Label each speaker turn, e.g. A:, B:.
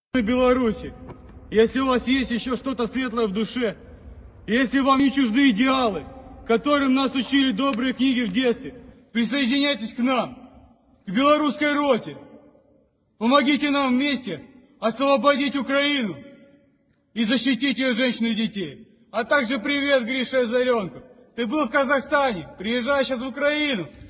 A: Беларуси, если у вас есть еще что-то светлое в душе, если вам не чужды идеалы, которым нас учили добрые книги в детстве, присоединяйтесь к нам, к белорусской роте. Помогите нам вместе освободить Украину и защитить ее женщин и детей. А также привет, Гриша Озаренков. Ты был в Казахстане, приезжай сейчас в Украину.